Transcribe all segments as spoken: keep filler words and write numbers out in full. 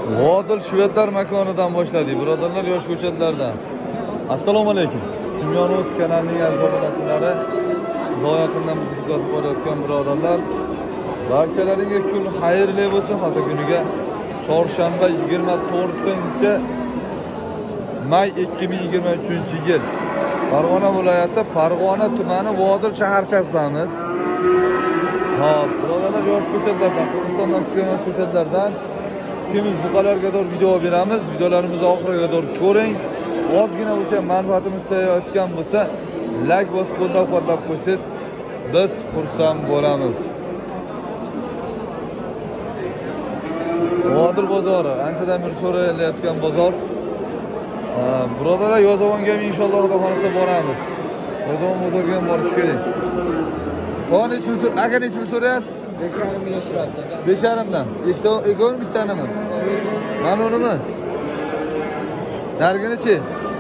Vodil Shvedlar makonidan boshladik. Birodarlar, yosh ko'chatlardan. Assalomu alaykum. Simyonov kanalining aziz obunachilari, uzoq yaqindan bizni kuzatib borayotgan birodarlar, barchalaringizga kun xayrli bo'lsin. Hafta kuniga chorshanba yigirma to'rtinchi may ikki ming yigirma uchinchi yil Farg'ona viloyati Farg'ona tumani Vodil shaharchasidamiz. Hop, birodarlar, yosh ko'chatlardan, Qirg'izistondan tushgan yosh ko'chatlardan Semiz buqalarga doğru video beramiz. Videolarimizni oxiriga doğru ko'ring. Ozgina bo'lsa ham manfaatimiz tegayotgan bo'lsa, like bosib qo'llab-quvvatlab qo'ysangiz, biz xursand bo'lamiz. Vodil bozori anchadan beri so'ralayotgan bozor. Birodarlar, Yozyovonga ham inshaalloh Xudo xolasa boramiz. Yozyovon bozoriga ham borish kerak. Qani shu aka nechmi so'rayapsiz? besh yarim ming so'rabdi. besh yarim dan. Ikkita, ikkovini bittanimi? Mana unimi? Nargini-chi?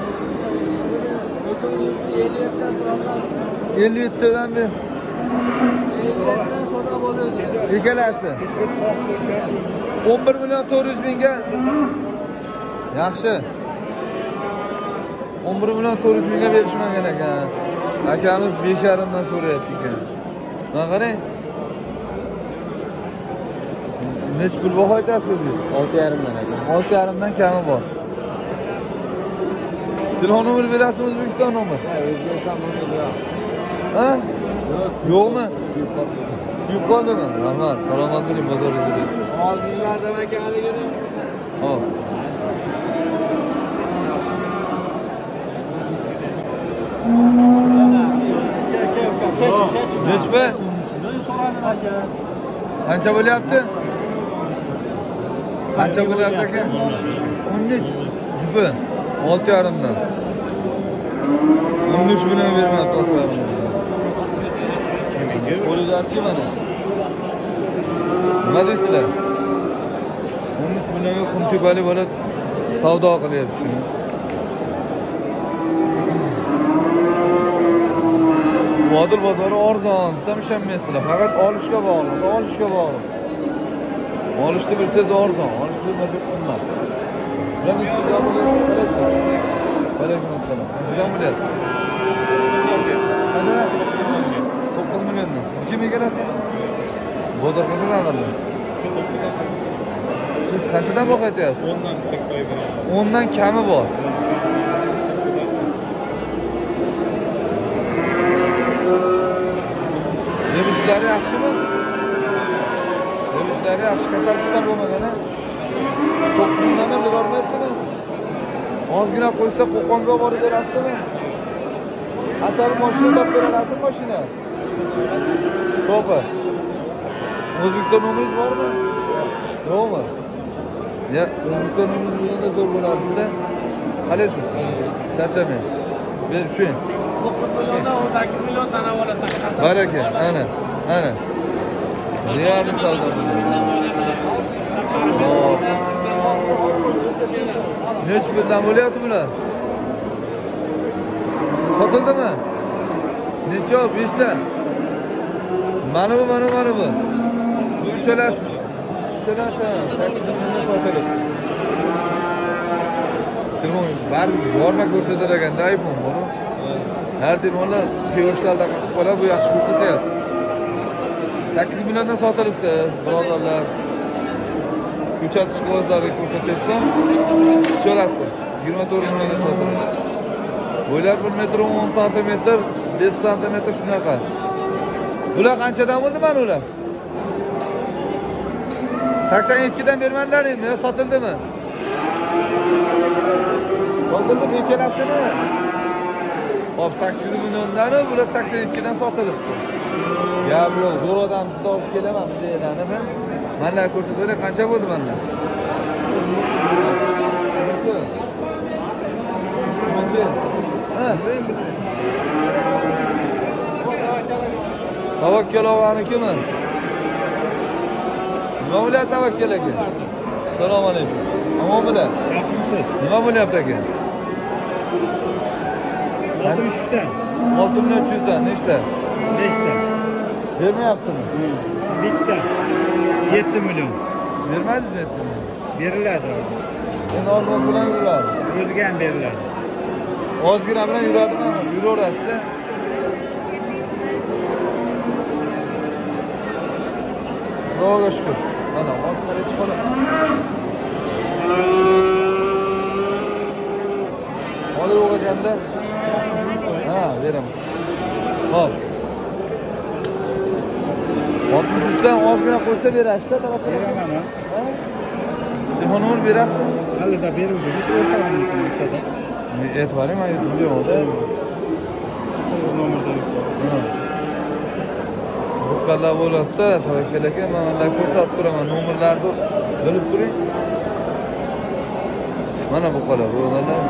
elli yetti dan bir. elli yetti dan soda bo'ladi. Ikkalasi. o'n bir million to'rt yuz mingga. Yaxshi. o'n bir million to'rt yuz mingga berishmagan ekan. Akamiz besh yarim dan so'rayapti ekan. Mana qarang. Nech pul baho aytasiz? olti yarim dan aka. olti yarim dan kami bor. Telefon nomeri berasizmi, O'zbekiston nomeri? Ha, O'zbekiston nomeri yo'q. Ha? Yo'qmi? Tuyib qoldimi? Rahmat, salomat bo'ling, bozoringiz bersin. Oldingiz Azam akaligini. Hop. Nechmi? Qancha bo'lyapti? Qancha bo'lyapti aka? o'n uch. Jupi. olti yarim dan. o'n uch bilan bermayapti olti yarim dan. Qo'lidarchi mana. Nima deysizlar? o'n uch millionga Qumtepalik bola savdo qilyapti shuni. Vodil bozori arzon, desam ishonmaysizlar. Faqat olishga bog'liq, olishga bog'liq. Olishni bilsangiz arzon, olishni bilmasangiz qimmat. Yana sizdan bo'lyapti. Alaykum assalom. Qanchadan bo'lyapti? Qancha? to'qqiz milliondan. Siz kim egalasiz? Bozor qanchadan qildi? Siz qanchadan boqayapsiz? o'n dan chek qo'yib beraman. o'n dan kami bor. Yemishlari yaxshimi? Yemishlari yaxshi, kasallikdan bo'lmagan-a? to'qqiz milliondan bera olmaysizmi? Ozgina qo'ysa Qo'qonga borib berasizmi? Atar mashina topib bera olasizmi mashina? To'g'ri. O'zbekiston nomeringiz bormi? Yo'qmi? Ya, O'zbekiston nomeringiz bo'lganda zo'r bo'lardi-da. Qalaysiz? Charchamang. Ber shuing. to'qqiz milliondan o'n sakkiz million sanab olasan. Baraka, ana, ana. Real savdo. Nech puldan bo'lyapti bular? Sotildimi? Necha? besh ta. Mana bu, mana mana bu. Bu uchalasi. Uchalasi sakkiz mingdan sotilib. Telefon bari borma ko'rsatar ekanda, iPhone bor. Her telefonlar quyoshlarda qilib qoladi, bu yaxshi ko'rsatyapti. sakkiz milliondan sotilibdi, birodarlar. Ko'chatish qog'ozlari ko'rsatyapti. Uchalasi yigirma to'rt millionga sotiladi. Bo'ylari bir metr o'n santimetr, besh santimetr shunaqa. Bular qanchadan bo'ldi mana ular? sakson ikki dan bermanlaringmi yo sotildimi? Sotildi ikkalasini. Hop, sakkiz milliondan bular sakson ikki dan sotilibdi. Ya bu zo'r odam, sizda hozir kelaman deylarmi? Mana ko'rsatib, qancha bo'ldi mana? Ha, Tavakkal og'anikimi? Nima bo'lyapti Tavakkal aka? Assalomu alaykum. Omon bo'lar? Yaxshimisiz? Nima bo'lyapti aka? olti ming uch dan. olti million uch yuz dan nechta? besh ta. Vermayapsizmi? Bitta. yetti million. Vermadingizmi yetti million? beriladi hozir. Endi oz bilan yuriladi. O'ziga ham beriladi. Ozgina bilan yuradimi? Yuraverasiz. Xudoga shukr. Mana hozir chiqadi. Olib o'g'aganda. Ha, beraman. Hop. oltmish uchdan ozgina qo'ysa berasiz, talab Beraman. ha? Telefonini berasiz? Hallida beruvdi. Hech o'rtog'imni qilishadi. E'tiboring men sizga hozir. O'z nomerda. Qiziqqanlar bo'ladi-da, tavakkal aka, men ularga ko'rsatib turaman, nomerlarni bilib turing. Mana bu qolar, birodarlar.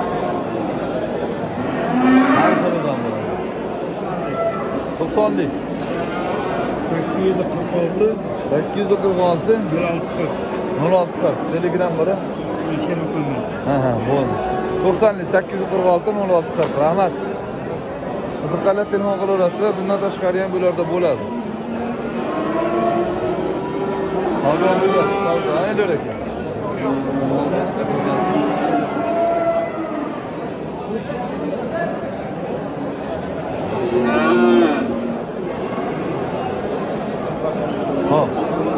Har xilidan bo'ladi. to'qsonlik. sakkiz yuz qirq olti sakkiz yuz qirq olti nol olti qirq. nol olti qirq. Telegram bor-a? Ishini qilmadi. Ha ha, bo'ldi. to'qsonlik sakkiz yuz qirq olti nol olti qirq. Rahmat. Qiziqqanlar telefon qilaverasizlar, bundan tashqari ham bularda bo'ladi. Savdo bo'ladi, savdo. Aylar aka. Hop.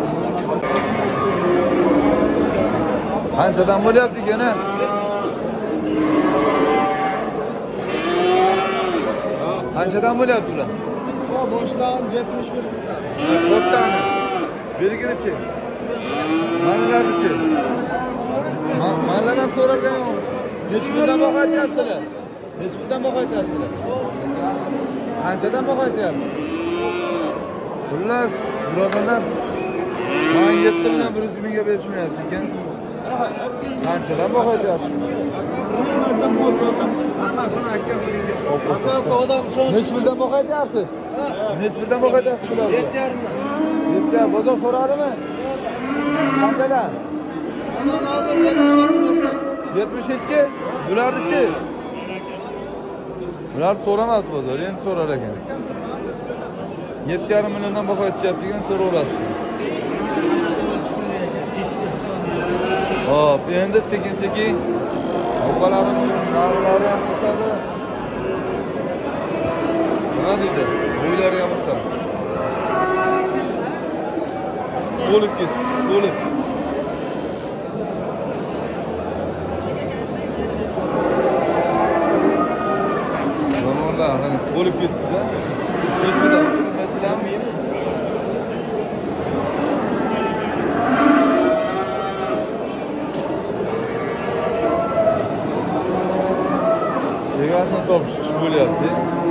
Qanchadan bo'lyapti yana? Qanchadan bo'lyapti ular? Boshdan yetmish bir qirqdan. to'rttani. Belginichi. Manlarnichi. Manlardan so'ralgan yo'q. Nechtadan boqayapsizlar? Nechtadan boqayapsizlar? Qanchadan boqayapsiz? Xullas, birodarlar, men yetti million bir yuz mingga berishmayapti ekan. Qanchadan boqayapsiz? Nechtadan boqayapsiz? Nechtadan boqayapsiz bularga? yetti yarim dan. yetti yarim. Bozor so'radimi? Qanchadan? Hozir yetmish ikki. Bularnichi? Bular so'ramadi bozor, endi so'rar ekan. yetti yarim milliondan baho aytishyapti ekan, so'raverasiz. Hop, endi sekin-sekin buqalarimiz narxlari ham o'sadi. Nima deydi? Bo'ylari ham o'sadi. Bo'lib ketdi, bo'lib. Zamonlar bo'lib ketdi-da. Hech bir masalan egasini topish bo'lyapti.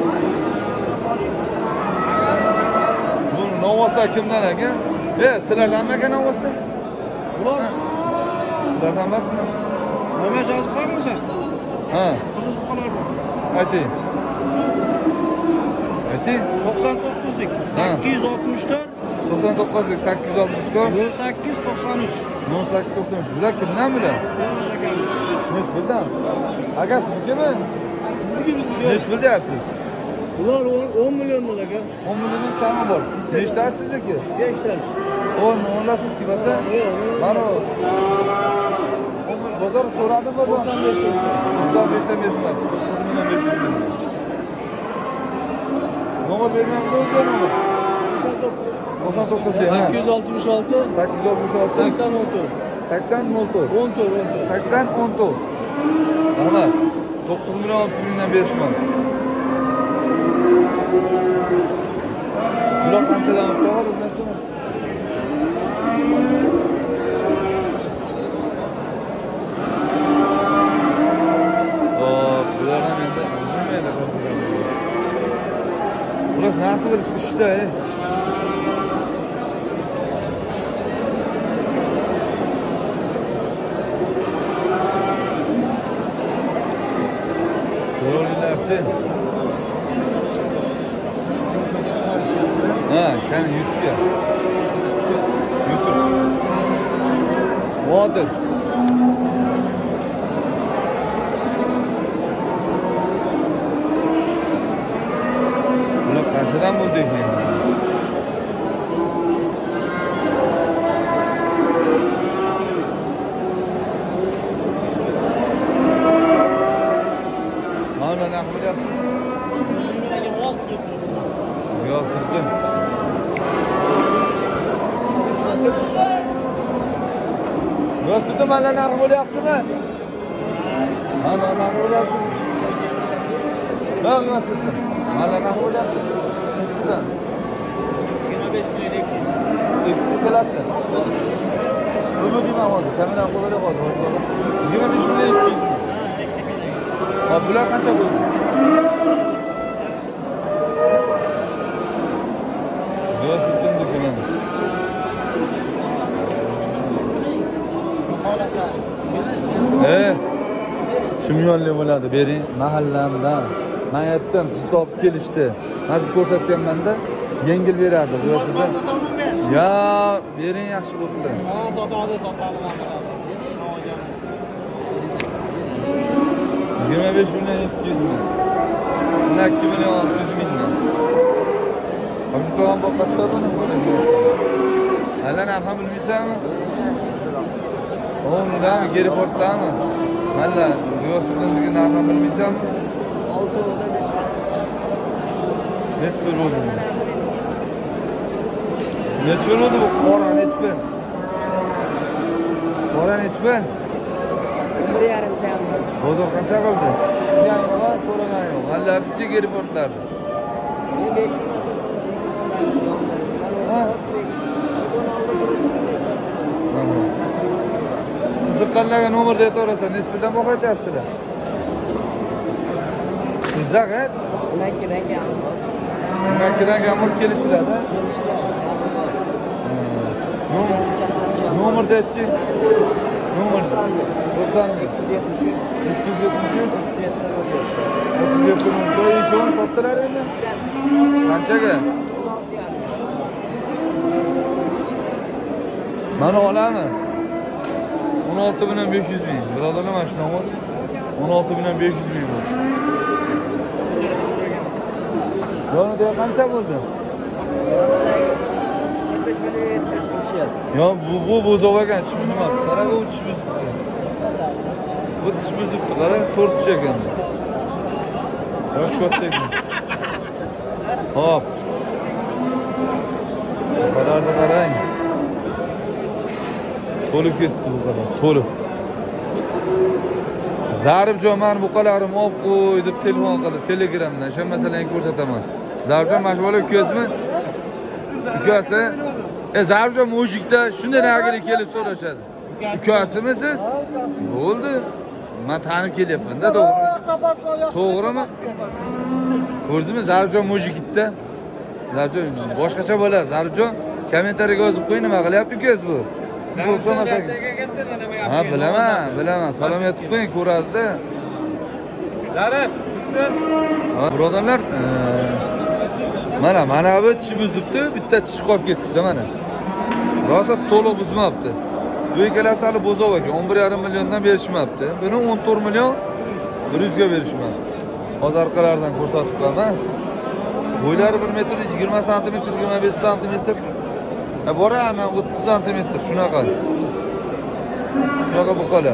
Bu novoslar kimdan ekan? E, sizlardanmi ekan novoslar? Ular sizlardan emasmi? Nima yozib qo'ymoqsan? Ha, Qilib qolarmi? ayting. Ayting. to'qson to'qqizlik sakkiz yuz oltmish to'rt to'qson to'qqizlik sakkiz yuz oltmish to'rt nol sakkiz to'qson uch. nol sakkiz to'qson uch. Bular kimdan bular? Nechbildan? Aka siznikimi? Bizniki bizniki. Nechbil deyapsiz? Ular o'n milliondan aka. o'n milliondan kami bor. Nechtasi sizniki? beshtasi. o'n, o'nlasizniki bo'lsa? Yo'q. Mana bozor so'radi bozor. to'qson besh ming. to'qson beshdan berishmadi. to'qqiz million besh yuz ming. Nomer bermayapsiz o'zga nomer? to'qson to'qqiz. to'qson to'qqiz deyman. sakkiz yuz oltmish olti sakkiz yuz oltmish olti sakson o'n to'rt. sakson o'n to'rt o'n to'rt o'n to'rt. sakson o'n to'rt. Rahmat. to'qqiz million olti yuz mingdan berishmadi. Bular qanchadan o'tadi bilmaysizmi? Hop, bular ham endi bilmaydi qanchadan. Bular narxni bilish ishda, ey. So'ranglarchi. Ha, kan YouTube'ga. YouTube. Vodil. Bular qanchadan bo'ldi ekan? Yo'sida mana narx bo'lyaptimi? Mana narx bo'lyapti. Yo'q, yo'sida. Mana narx bo'lyapti. Yo'sida. yigirma besh million ikki yuz. ikki klassa. Bu deyman hozir. Kamera qo'yib hozir. yigirma besh million ikki yuz. Ha, eksik million. Hop, bular qancha bo'ldi? Yo'sitin do'kon. Eh, Shumyonli bo'ladi, bering mahallamdan. Men aytdim, siz topib kelishdi. Men siz ko'rsatganmanda yengil berardi, Yo'sitin. Ya, bering yaxshi bo'ldi. Ha, sotadi, sotadi. yigirma besh million ikki yuz ming. o'n ikki million olti yuz mingdan. Hamto'g'an boqatda buni qo'ydi. Hali narxini bilmaysanmi? O'ngdami, geri portdami? Mana Yo'sitindagi narxini bilmaysanmi? olti o'ndan besh. Nech pul bo'ldi? Nech pul bo'ldi bu qora nech pul? Qora nech pul? bir yarim kam. Bozor qancha qildi? Yan yo'q, so'ragan yo'q. Allarchi geri portlardi. Men bekdim. Qiziqqanlarga nomerda aytaverasan, nech puldan boqayapsizlar? Sizlar et? o'n ikkidan kam. o'n ikkidan kam olib kelishinglar-da. Nomerda aytchi. Nomer to'qson ikki yuz yetmish uch ikki yuz yetmish uch o'ttiz yetti ming. To'y sotdilar endi. Qanchaga? Mana olami? o'n olti million besh yuz ming. Birodarlar, mana shunaqa bo'lsa o'n olti million besh yuz ming bo'ldi. Yonida qancha bo'ldi? qirq besh million yetmish qilishyapti. Yo, bu bu buzov ekan, tish buzmas. Qara, bu tish buzibdi. Bu tish buzibdi, qara, to'rt tish ekan. Yosh katta ekan. Hop. Qarorni qarang. To'lib ketdi bu qadar, to'lib. Zaribjon men bu qalarim olib qo'y deb telefon qildi, Telegramdan. O'sha masalani ko'rsataman. Zaribjon mana shu bola ukasimi? Ukasi. E Zaribjon mujikda shunday nagiri kelib so'rashadi. Ukasimi siz? Bo'ldi. Men tanib kelyapman-da, to'g'rimi? To'g'rimi? Ko'rdingmi, Zaribjon mujikda? Zaribjon boshqacha bo'ladi. Zaribjon kommentariyaga yozib qo'ying, nima qilyapti ukangiz bu? Siz o'xshamasangiz. Ha, bilaman, bilaman. Salom aytib qo'ying, ko'radi-da. Zarib, sizsin. Birodarlar, mana mana bu tish buzibdi, bitta tish qolib ketibdi mana. Rosa to'liq buzmabdi. Bu ikkalasi hali bozov ekan, o'n bir yarim milliondan berishmabdi. Buni o'n to'rt million bir yuz ga berishmabdi. Hozir orqalardan ko'rsatib qo'yaman. Bo'ylari bir metr yigirma santimetr, yigirma besh santimetr. Ha, bora ana o'ttiz santimetr shunaqa. Shunaqa buqalar.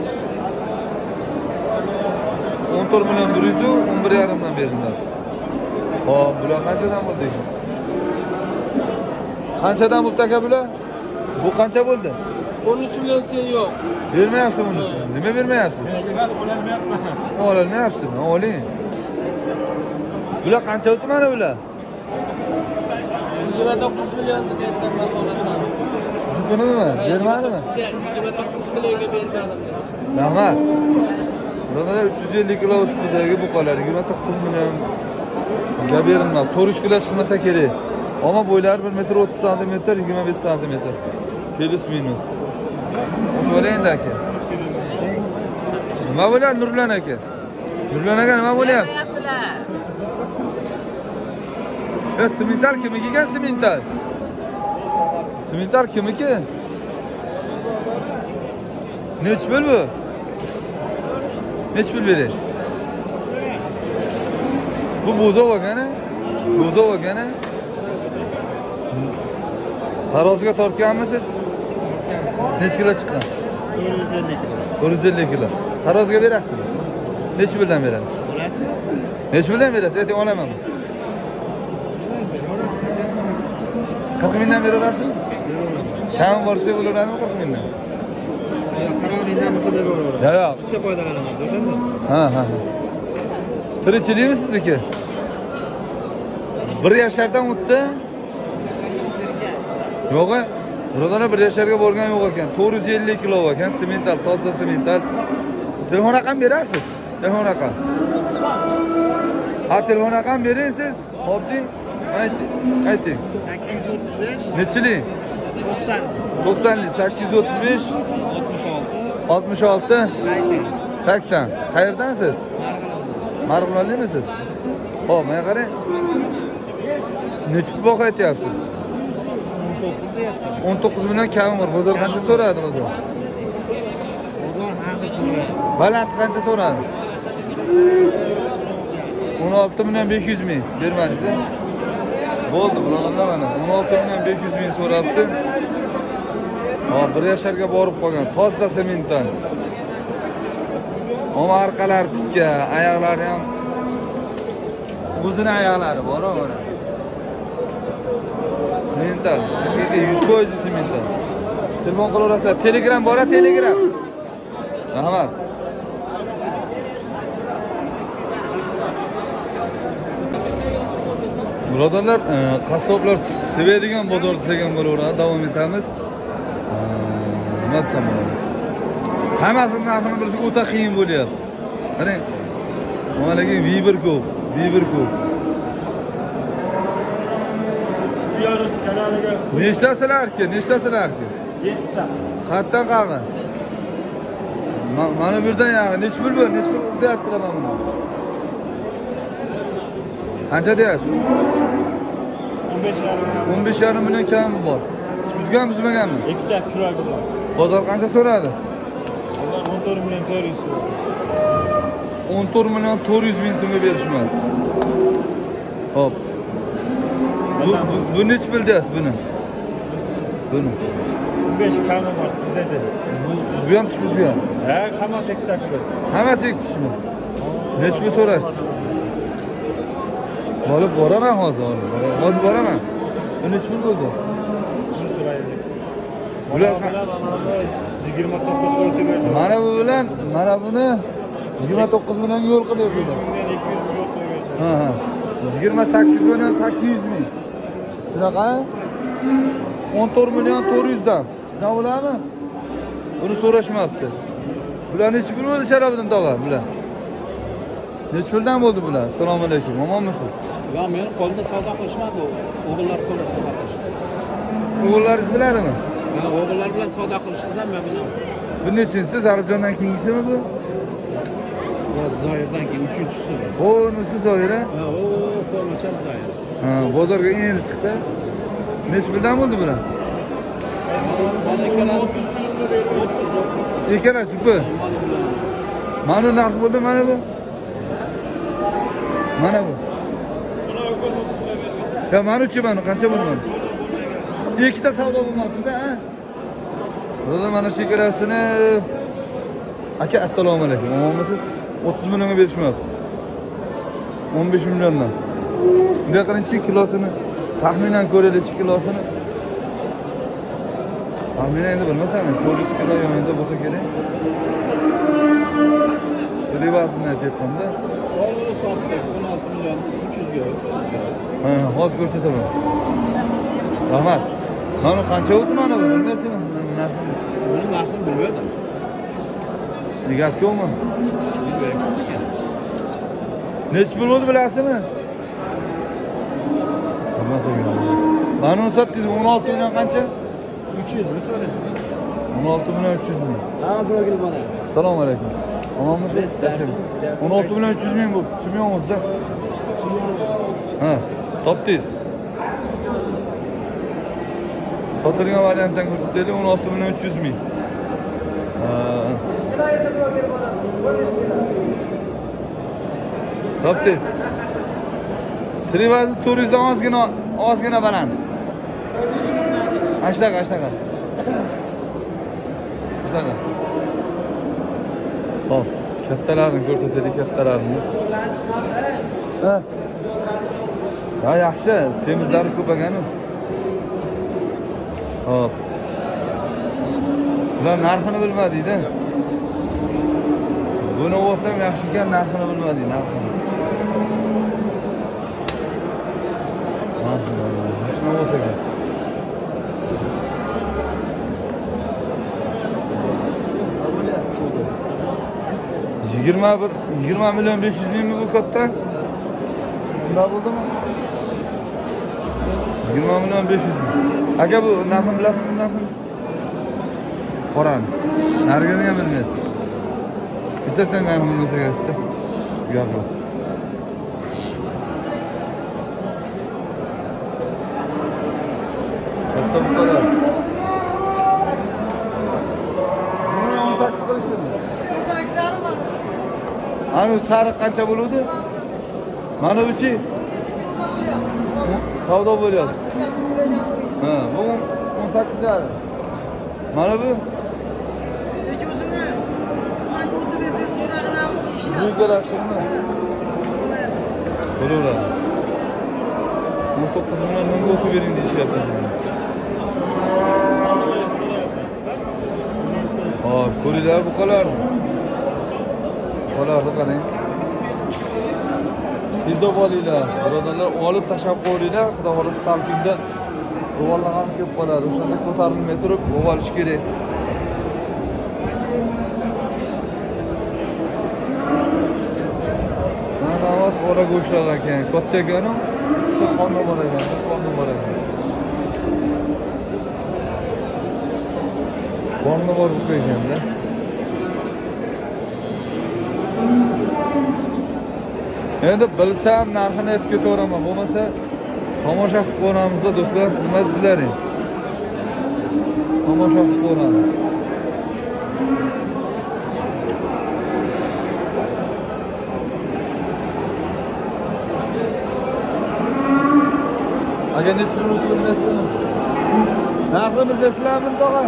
o'n to'rt million bir yuz, o'n bir yarim dan beriladi. Hop, bular qanchadan bo'ldi ekan? Qanchadan bo'ldi aka bular? Bu qancha bo'ldi? o'n uch million sen yo'q. Bermayapsiz buni. Nima bermayapsiz? Ololmayapsizmi? Oling. Bular qancha o'tdi mana bular? yigirma to'qqiz million deyapsan, men so'rasam. Shunimi? Bermadimi? yigirma to'qqiz millionga bermadim dedi. Rahmat. Birodarlar, uch yuz ellik kilo ustidagi buqalar yigirma to'qqiz million ga berilmadi. to'rt yuz kilo chiqmasa kerak. Ammo bo'ylari bir metr o'ttiz santimetr, yigirma besh santimetr. Plus minus. O'tvolaydi aka. Nima bo'ladi Nurlan aka? Nurlan aka nima bo'lyapti? E, simental kimniki ekan simental? Simental kimniki? Nech pul bu? Nech pul beradi? Bu bozov ekani? Bozov ekani? Taroziga tortganmisiz? Nech kilo chiqqan? to'rt yuz ellik kilo. to'rt yuz ellik kilo. Taroziga berasizmi? Nech puldan berasiz? Bilasizmi? Nech puldan berasiz? Ayting, olaman. qirq mingdan beraverasizmi? Kam borsa bo'laveradimi qirq mingdan? Bundan bo'lsa beraveradi. Yo'q, yo'q. Chicha foydalanaman, o'shanda. Ha, ha. Tirikchilikmi sizniki? Bir yashardan o'tdi? Yo'q, birodarlar bir yasharga borgan yo'q ekan. to'rt yuz ellik kilo ekan, semental, toza semental. Telefon raqam berasiz? Telefon raqam. Ha, telefon raqam bering siz. Xo'pding? Ayting. Ayting. sakkiz yuz o'ttiz besh Nechilik? to'qson to'qsonlik sakkiz yuz o'ttiz besh oltmish olti oltmish olti sakson. sakson. Qayerdansiz? Marg'ilonlikmisiz? Xo'p, mana qarang. Necha pul baho aytyapsiz? o'n to'qqiz deyapti. o'n to'qqiz million kami bor. Bozor qancha so'radi bozor? Bozor har xil so'raydi. Baland qancha so'radi? o'n olti million besh yuz ming bermadingiz. Bo'ldi, birodarlar mana o'n olti million besh yuz ming so'rabdi. Hop, bir yasharga borib qolgan. Toza sementdan. Ama arqalari tikka, oyoqlari ham o'zini oyoqlari bor, mana. Semental, yuz foiz semental. Telefon qilaverasizlar. Telegram bor, Telegram. Rahmat. Birodarlar, qassoblar sevadigan bozor degan bo'laveradi. Davom etamiz. Nima desam bo'ladi? Hammasini narxini bilish o'ta qiyin bo'lyapti. Qarang. Malaki V bir ko'p, V bir ko'p. Yo'ris kanaliga Nechtasilarki? Nechtasilarki? yetti. Qayerdan qolgan? Mana bu yerdan yog'i, nech pul bu? Nech pul deyaptilar mana buni? Qancha deyapsiz? o'n besh yarim o'n besh yarim million kami bor. Ish buzgan buzmaganmi? ikkita kilogi bor. Bozor qancha so'radi? Ular o'n to'rt million to'rt yuz so'radi. o'n to'rt million to'rt yuz ming so'mga berishmadi. Hop. Bu, bu, bu nech pul deyapsiz buni? Buni. o'n besh kami bor sizda. Bu, bu ham tushib bu ham. Ha, hammasi ikkita kilo. Hammasi ikkitishmi? Nech pul so'rasiz? Olib boraman hozir. Hozir boraman. Bu nech pul bo'ldi? Buni so'raylik. Bular yigirma to'qqiz o'tib berdi. mana bu bilan mana buni yigirma to'qqiz millionga yo'l qilib yuz berdi. million ikki yuz yo'q qo'ygan. Ha ha. yigirma sakkiz million sakkiz yuz ming. Shunaqa? o'n to'rt million to'rt yuz dan. Shunaqa bo'ladimi? Buni so'rashmabdi. Bular necha pul bo'ldi Sharafdin tog'a bular? Necha puldan bo'ldi bular? Assalomu alaykum. Omonmisiz? Yo, meni qo'limda savdo qilishmadi. O'g'illar qo'lida savdo qilishdi. O'g'illaringiz biladimi? Men o'g'illar bilan savdo qilishdi-da, men bilaman. Bu nechinchisi? Zaribjondan keyingisimi bu? Yo, Zoirdan keyin uchinchisi. O, bunisi Zoira. Ha, o, formachal Zoir. Ha, bozorga endi chiqdi. Necha puldan bo'ldi bular? Mana ikkala o'ttiz millionga berib o'ttiz o'ttiz. Ikkala chupi. Mana bu narx bo'ldi, mana bu. Mana bu. Ya mana uchi mana qancha bo'lgan? Ikkita savdo bo'lmoqda, ha? Burada mana shu ikkalasini aka assalomu alaykum. Omonmisiz? o'ttiz millionga berishmayapti. o'n besh milliondan. Bunday qilinchi kilosini taxminan ko'raylik kilosini. Taxminan endi bilmasam, to'rt yuz kilo yonida bo'lsa kerak. Televasini aytyapman-da. Oldini sotdik o'n olti million uch yuz ga. Ha, hozir ko'rsataman. Rahmat. Mana qancha o'tdi mana bu? Bilmaysizmi? Narxini. Buni narxini bilmadim. Egasi yo'qmi? Necha pul bo'ldi bilasizmi? Bilmasangiz. Mana uni sotdingiz o'n olti million qancha? uch yuz mi so'rash? o'n olti million uch yuz ming. Ha, birovga bola. Assalomu alaykum. Omonmisiz? o'n olti million uch yuz ming bu. Kim yo'qmizda? Ha, topdingiz. Sotilgan variantdan ko'rsataylik o'n olti million uch yuz ming. Topdingiz. Televazni to'rt yuz dan ozgina ozgina baland. Ashtaqa, ashtaqa. Ashtaqa. Hop, kattalarini ko'rsataylik, kattalarini. Ha. Ha, yaxshi, semizlari ko'pagani. Hop. Bular narxini bilmadingda. Buni olsam yaxshi ekan, narxini bilmadik, narxini. Narxini yaxshi olsa kerak. yigirma bir yigirma million besh yuz mingmi bu katta? Shunday bo'ldimi? yigirma million besh yuz ming. Aka bu narxini bilasizmi, narxini? Qoran. Narxini ham bilmaysiz. Bittasidan narxini bilmasa kerak-da. Gap yo'q. Katta bu kadar. Buni o'n sakkiz qilishdimi? o'n sakkiz yarim mana. Anu sariq qancha bo'ladi? Mana buchi? Savdo bo'lyapti. Ha, bu o'n sakkiz yarim. Mana bu Lekin o'zini bizdan o'tib bersangiz xudo qilamiz deyishgan. bu ikkalasimi? Bo'laveradi. o'n to'qqiz million mingga o'tib bering deyishyapti. Hop, ko'ringlar bu qolardi. Qolardi qarang. Tezroq olinglar. Birodarlar, olib tashlab qo'yinglar. Xudo xohlasa salkingda ro'vollar kelib qoladi. O'shanda ko'tarilmay turib, olish kerak. Mana avaz ora go'shtlar ekan. Katta ekan-ku. Çok qonni bor ekan, qonni bor ekan. Qonni bor bu ekanda. Endi bilsam narxini aytib ketaveraman. Bo'lmasa tomosha qilib ko'ramizda do'stlar, nima dedilaring? Tomosha qilib ko'ramiz. Agar necha minut bilmasdan narxini bilasizlarmi tog'a?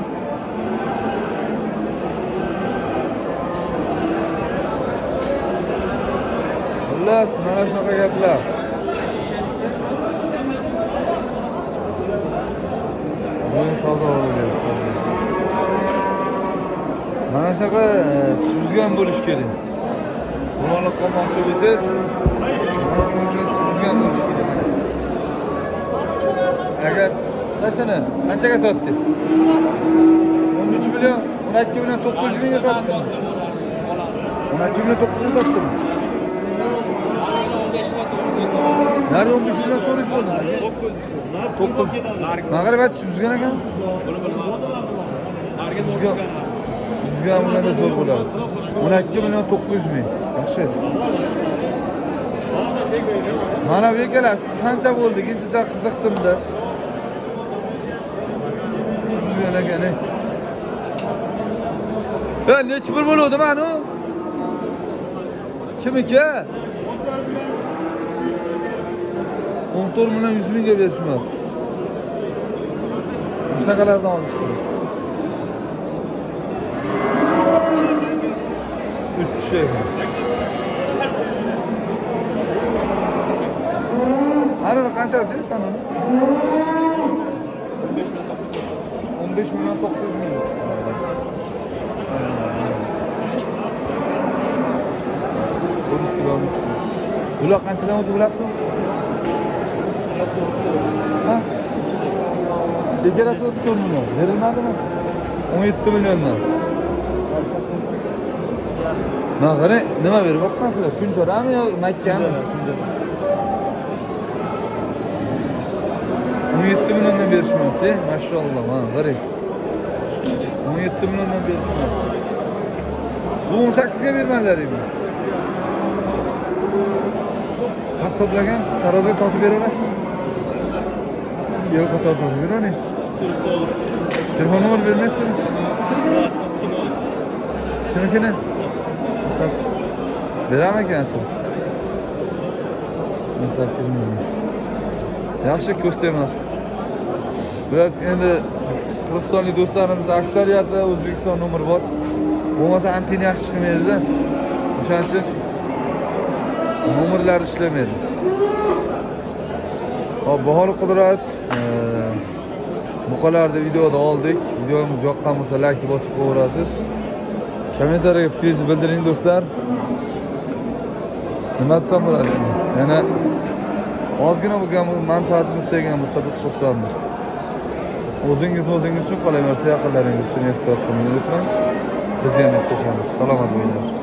Xullas, mana shunaqa gaplar. Buni savdo bo'lyapti. Mana shunaqa tish buzgan bo'lish kerak. Buni olib qolmoqchi bo'lsangiz, mana shunga tish buzgan bo'lish kerak. Agar qasini qanchaga sotdingiz? o'n uch million, o'n ikki million to'qqiz yuz mingga sotdingiz. o'n ikki million to'qqiz yuz sotdim. Nerede on beş milyon to'rt yuz bo'ldi? to'qqiz. Mag'rib tish buzgan ekan. Tish buzgan. Tish buzgan bilan zo'r bo'ladi. o'n ikki million to'qqiz yuz ming. Yaxshi. Mana bu ikkalasi qancha bo'ldi? Ikkinchida qiziqdim-da. Tish buzgan ekan. Ha, necha pul bo'ladi mana? Kimniki? o'n to'rt million yuz mingga berishmoqchi. Qanaqalardan olish kerak? uch şey. Ana qancha dedingiz mana? o'n besh million to'qqiz yuz ming. Bular qanchadan o'tib bilasizmi? Ha? Bekarasi o'ttiz to'rt million. Berilmadimi? o'n yetti milliondan. Mana qarang, nima berib o'tqansizlar? Kunjorami yo Makkami? o'n yetti milliondan berishmoqda, mashalloh, mana qarang. o'n yetti milliondan berishmoqda. Bu o'n sakkizga bermadilaringmi? Qassoblagan taroziga totib beraverasizmi? Yo'q, qator totib beravering. Telefon nomer bermaysizmi? Kimnikini? Sat. Beraman ekansiz. o'n sakkiz million. Yaxshi ko'sta emas. Bular endi Qirg'izistonlik do'stlarimiz aksariyati O'zbekiston nomeri bor. Bo'lmasa antenna yaxshi chiqmaydi-da. O'shaning uchun nomerlar ishlamaydi. Hop, Bahor Qudrat bu qalarda videoda oldik. Videomiz yoqqan bo'lsa like bosib qo'yasiz. Kommentariyaga fikringizni bildiring do'stlar. Nima desam bo'ladi? Yana ozgina bo'lgan manfaatimiz tegan bo'lsa biz xursandmiz. O'zingizni o'zingiz uchun qolaversa, yaqinlaringiz uchun ehtiyot qiling unutmang. Biz yana uchrashamiz. Salomat bo'linglar.